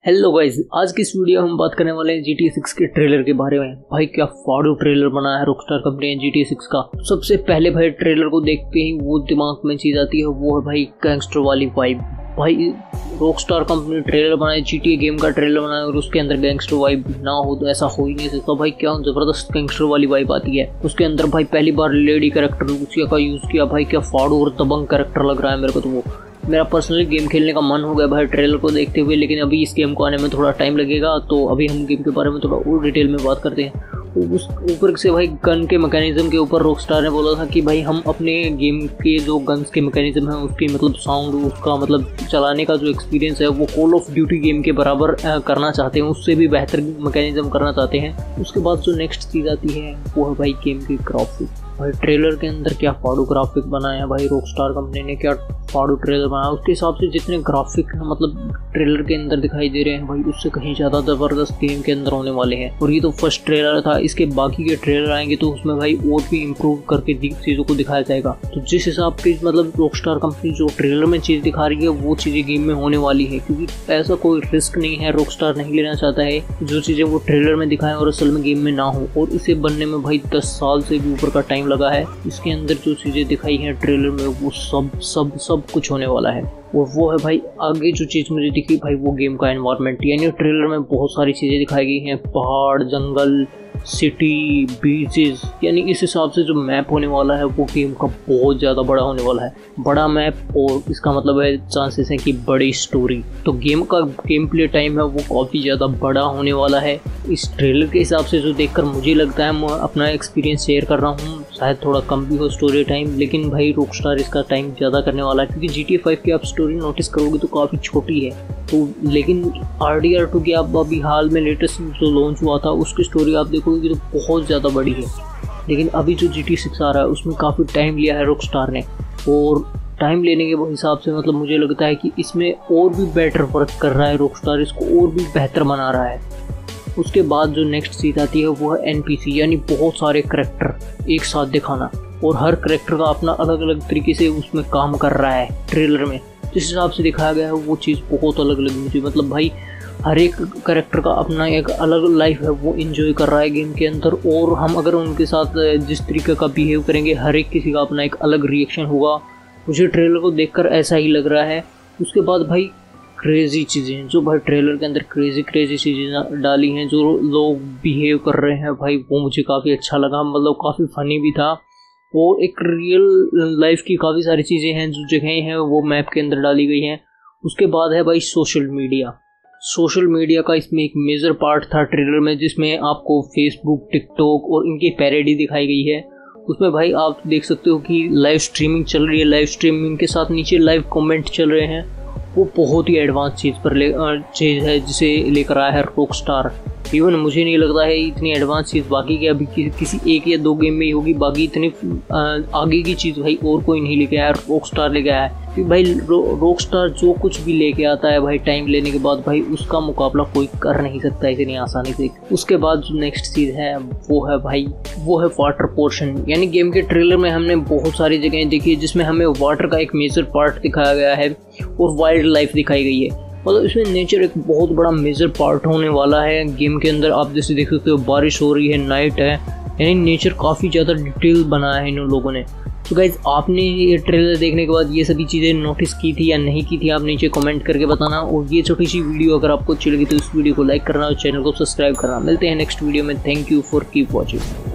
Hello guys, आज की इस वीडियो में हम बात करने वाले हैं GTA 6 के ट्रेलर के बारे में। भाई क्या फाड़ू ट्रेलर बनाया है रॉकस्टार कंपनी ने GTA 6 का। सबसे पहले भाई ट्रेलर को देखते ही वो दिमाग में चीज आती है, वो है भाई गैंगस्टर वाली वाइब। भाई रॉकस्टार कंपनी ट्रेलर बनाए, GTA गेम का ट्रेलर बनाए और उसके अंदर गैंगस्टर वाइब ना हो तो ऐसा हो ही नहीं सकता। भाई क्या जबरदस्त गैंगस्टर वाली वाइब आती है उसके अंदर। भाई पहली बार लेडी कैरेक्टर का यूज किया। भाई क्या फाड़ू और दबंग कैरेक्टर लग रहा है मेरे को। तो वो मेरा पर्सनली गेम खेलने का मन हो गया भाई ट्रेलर को देखते हुए, लेकिन अभी इस गेम को आने में थोड़ा टाइम लगेगा। तो अभी हम गेम के बारे में थोड़ा और डिटेल में बात करते हैं। उस ऊपर से भाई गन के मैकेनिज्म के ऊपर रॉकस्टार ने बोला था कि भाई हम अपने गेम के जो गन्स के मैकेनिज्म है उसकी मतलब साउंड, उसका मतलब चलाने का जो एक्सपीरियंस है वो कॉल ऑफ ड्यूटी गेम के बराबर करना चाहते हैं, उससे भी बेहतर मैकेनिज्म करना चाहते हैं। उसके बाद जो नेक्स्ट चीज़ आती है वो है भाई गेम की ग्राफिक। भाई ट्रेलर के अंदर क्या फाड़ू ग्राफिक बनाया है भाई रॉकस्टार कंपनी ने, क्या फाड़ू ट्रेलर बनाया। उसके हिसाब से जितने ग्राफिक मतलब ट्रेलर के अंदर दिखाई दे रहे हैं भाई उससे कहीं ज़्यादा ज़बरदस्त गेम के अंदर होने वाले हैं। और ये तो फर्स्ट ट्रेलर था, इसके बाकी के ट्रेलर आएंगे तो उसमें भाई और भी इम्प्रूव करके चीज़ों को दिखाया जाएगा। तो जिस हिसाब की मतलब रॉकस्टार कंपनी जो ट्रेलर में चीज़ दिखा रही है वो चीज़ें गेम में होने वाली है, क्योंकि ऐसा कोई रिस्क नहीं है, रॉकस्टार नहीं लेना चाहता है जो चीज़ें वो ट्रेलर में दिखाएं और असल में गेम में ना हो। और इसे बनने में भाई 10 साल से भी ऊपर का टाइम लगा है। इसके अंदर जो चीज़ें दिखाई हैं ट्रेलर में वो सब कुछ होने वाला है। और वो है भाई आगे जो चीज़ मुझे दिखी भाई वो गेम का एनवायरनमेंट, यानी ट्रेलर में बहुत सारी चीज़ें दिखाई गई हैं, पहाड़, जंगल, सिटी, बीचेस, यानी इस हिसाब से जो मैप होने वाला है वो गेम का बहुत ज़्यादा बड़ा होने वाला है। बड़ा मैप और इसका मतलब है चांसेस हैं कि बड़ी स्टोरी। तो गेम का गेम प्ले टाइम है वो काफ़ी ज़्यादा बड़ा होने वाला है। इस ट्रेलर के हिसाब से जो देखकर मुझे लगता है, मैं अपना एक्सपीरियंस शेयर कर रहा हूँ, शायद थोड़ा कम भी हो स्टोरी टाइम, लेकिन भाई रॉकस्टार इसका टाइम ज़्यादा करने वाला है, क्योंकि GTA 5 की आप स्टोरी नोटिस करोगे तो काफ़ी छोटी है। तो लेकिन RDR2 की आप अभी हाल में लेटेस्ट जो लॉन्च हुआ था उसकी स्टोरी आप देखोगे तो बहुत ज़्यादा बड़ी है। लेकिन अभी जो GTA 6 आ रहा है उसमें काफ़ी टाइम लिया है रॉकस्टार ने, और टाइम लेने के हिसाब से मतलब मुझे लगता है कि इसमें और भी बेटर वर्क कर रहा है रॉकस्टार, इसको और भी बेहतर बना रहा है। उसके बाद जो नेक्स्ट चीज़ आती है वो है NPC, यानी बहुत सारे करैक्टर एक साथ दिखाना, और हर करैक्टर का अपना अलग अलग तरीके से उसमें काम कर रहा है। ट्रेलर में जिस हिसाब से दिखाया गया है वो चीज़ बहुत अलग लगी मुझे। मतलब भाई हर एक करैक्टर का अपना एक अलग लाइफ है, वो एंजॉय कर रहा है गेम के अंदर, और हम अगर उनके साथ जिस तरीके का बिहेव करेंगे हर एक किसी का अपना एक अलग रिएक्शन होगा। मुझे ट्रेलर को देखकर ऐसा ही लग रहा है। उसके बाद भाई क्रेज़ी चीज़ें, जो भाई ट्रेलर के अंदर क्रेज़ी चीज़ें डाली हैं, जो लोग बिहेव कर रहे हैं भाई वो मुझे काफ़ी अच्छा लगा। मतलब काफ़ी फ़नी भी था। वो एक रियल लाइफ की काफ़ी सारी चीज़ें हैं जो जगहें हैं वो मैप के अंदर डाली गई हैं। उसके बाद है भाई सोशल मीडिया का इसमें एक मेजर पार्ट था ट्रेलर में, जिसमें आपको फेसबुक, टिकटॉक और इनकी पैरोडी दिखाई गई है। उसमें भाई आप देख सकते हो कि लाइव स्ट्रीमिंग चल रही है, लाइव स्ट्रीमिंग के साथ नीचे लाइव कमेंट चल रहे हैं। वो बहुत ही एडवांस चीज़ है जिसे लेकर आया है रॉकस्टार। इवन मुझे नहीं लगता है इतनी एडवांस चीज़ बाकी के अभी किसी एक या दो गेम में ही होगी। बाकी इतनी आगे की चीज़ भाई और कोई नहीं लेके आया, रॉकस्टार लेके आया है। क्योंकि भाई रॉकस्टार जो कुछ भी लेके आता है भाई टाइम लेने के बाद भाई उसका मुकाबला कोई कर नहीं सकता इतनी आसानी से। उसके बाद जो नेक्स्ट चीज़ है वो है वाटर पोर्शन, यानी गेम के ट्रेलर में हमने बहुत सारी जगहें देखी जिसमें हमें वाटर का एक मेजर पार्ट दिखाया गया है और वाइल्ड लाइफ दिखाई गई है। मतलब इसमें नेचर एक बहुत बड़ा मेजर पार्ट होने वाला है गेम के अंदर। आप जैसे देख सकते हो बारिश हो रही है, नाइट है, यानी नेचर काफ़ी ज़्यादा डिटेल बनाया है इन लोगों ने। तो गाइज आपने ये ट्रेलर देखने के बाद ये सभी चीज़ें नोटिस की थी या नहीं की थी, आप नीचे कमेंट करके बताना। और ये छोटी सी वीडियो अगर आपको अच्छी लगी तो इस वीडियो को लाइक करना और चैनल को सब्सक्राइब करना। मिलते हैं नेक्स्ट वीडियो में। Thank you for keep watching.